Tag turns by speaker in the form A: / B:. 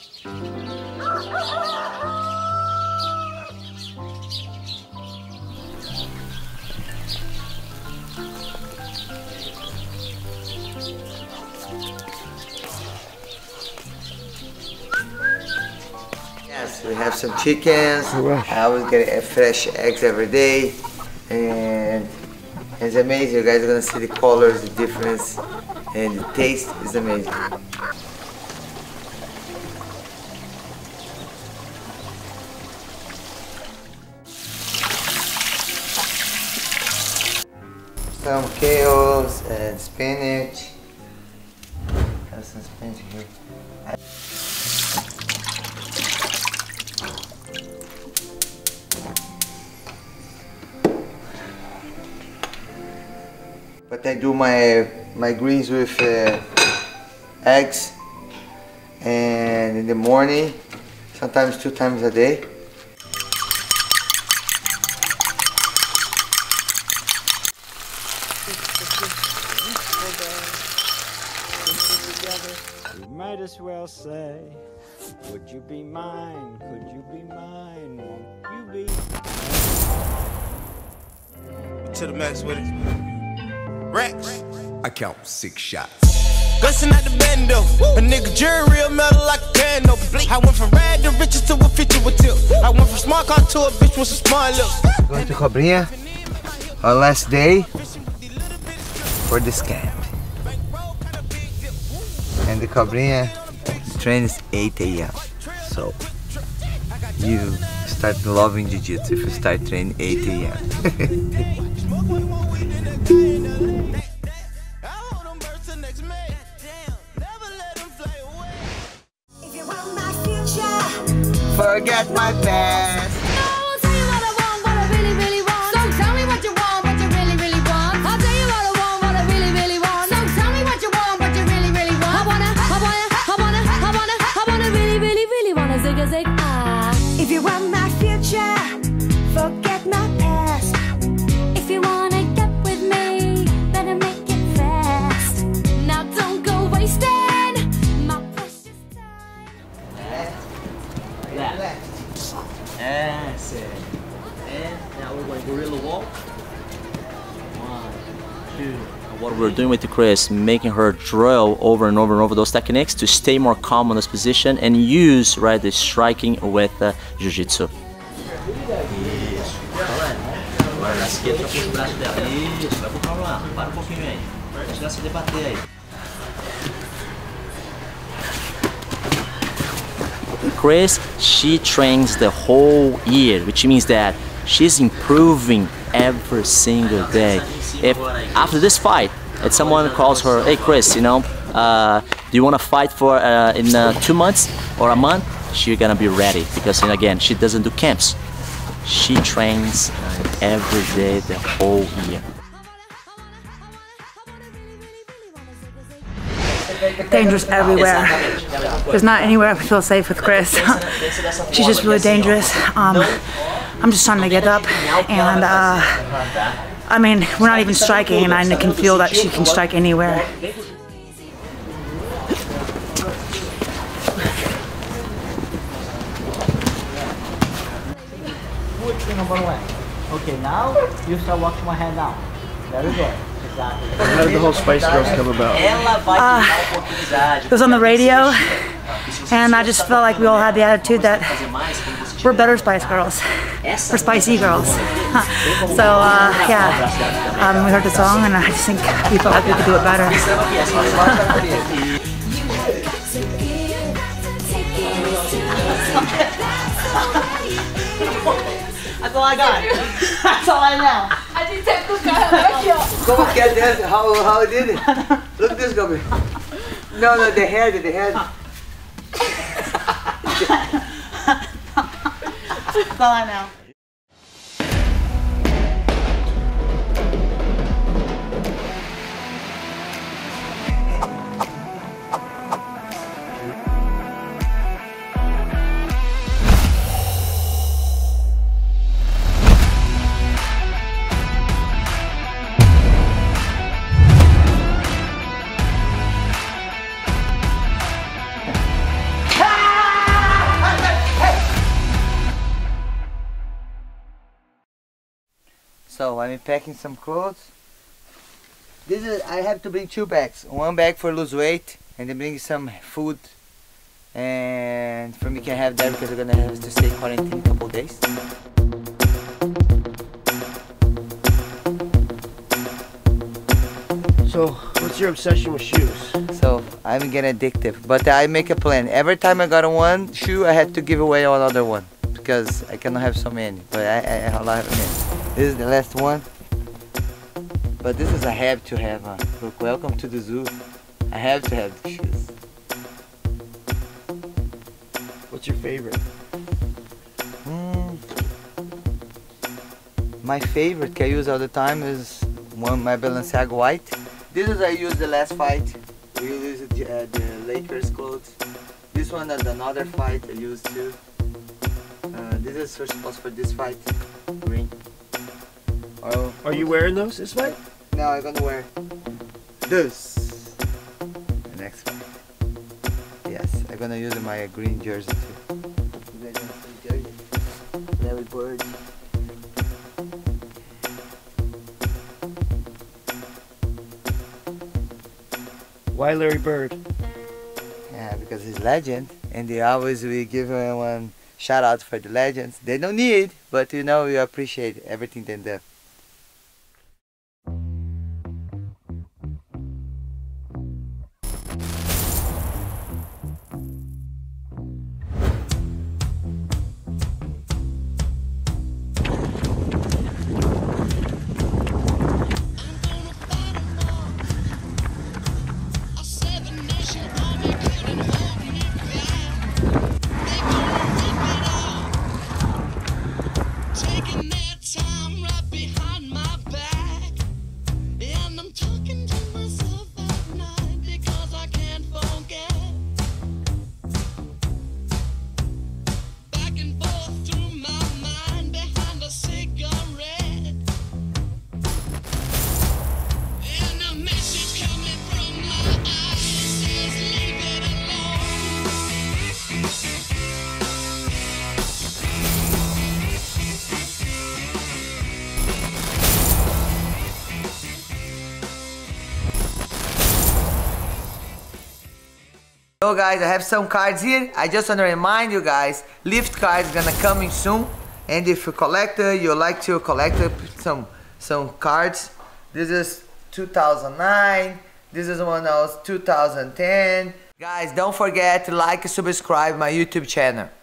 A: Yes, we have some chickens. I always get fresh eggs every day, and it's amazing. You guys are gonna see the colors, the difference, and the taste is amazing. Some kales and spinach. Have some spinach here. But I do my greens with eggs, and in the morning, sometimes 2 times a day.
B: You might as well say, would you be mine? Could you be mine? Won't you be?
C: To the max with it. Rex.
D: I count 6 shots.
C: Gussin' at the bando. A nigga jury real metal like a piano. I went from rad to riches to a feature with tip. I went from smart car to a bitch with some smart lips.
A: Going to Cobrinha, our last day for this camp. And the Cobrinha train is 8 AM. So you start loving jiu-jitsu if you start training 8 AM. Forget my past.
E: I'll tell you what I want, what I really, really want. So tell me what you want, what you really, really want. I'll tell you what I want, what I really, really want. So tell me what you want, what you really, really want. I wanna really, really, really wanna zig a zig ah.
F: If you want my future, forget my past.
E: If you wanna get with me, better make it fast. Now don't go wasting my precious time.
G: That's it. And now we're going gorilla walk. 1, 2. And what we're doing with Chris, making her drill over and over and over those techniques to stay more calm on this position and use the striking with jiu-jitsu. Isso. Agora na esquerda, puxa o braço dela. Isso, vai pro calma. Para pouquinho aí. Deixa ela se debater aí. Chris, she trains the whole year, which means that she's improving every single day. If after this fight, if someone calls her, hey Chris, do you want to fight for in 2 months or a month? She's gonna be ready because again, she doesn't do camps. She trains every day the whole year.
H: Dangerous everywhere. There's not anywhere I feel safe with Chris. She's just really dangerous. I'm just trying to get up, and I mean, we're not even striking, and I can feel that she can strike anywhere.
G: Okay, now you start walking my hand down. Very good.
I: How did the whole Spice Girls come about?
H: It was on the radio, and I just felt like we all had the attitude that we're better Spice Girls. We're spicy girls. So yeah, we heard the song, and I just think we felt like we could do it better. That's all I got. That's all I know.
A: Como que é dessa? How did it? Look at this, Gobi. No, the head.
H: That's all I know.
A: So I'm packing some clothes. This is, I have to bring 2 bags. One bag for lose weight, and then bring some food. And for me can have that because we're gonna have to stay quarantined a couple days.
I: So, what's your obsession with shoes?
A: So I'm getting addictive, but I make a plan. Every time I got one shoe, I had to give away another one because I cannot have so many. But I have many. This is the last one. But this is a have to have. Look, welcome to the zoo. I have to have the shoes.
I: What's your favorite?
A: My favorite I use all the time is my Balenciaga white. This is I used the last fight. We used the Lakers clothes. This one at another fight I used too. This is supposed for this fight. Green. Oh,
I: Are you wearing those this fight?
A: no, I'm gonna wear this. The next fight. Yes, I'm gonna use my green jersey too. You guys wanna see jersey? Larry Bird.
I: Why Larry Bird?
A: Yeah, because he's legend, and they always we give him one shout out for the legends. They don't need, but you know we appreciate everything they do. So guys, I have some cards here. I just want to remind you guys, Lift cards gonna coming soon. And if you're a collector, you like to collect some cards. This is 2009. This is one that was 2010. Guys, don't forget to like and subscribe my YouTube channel.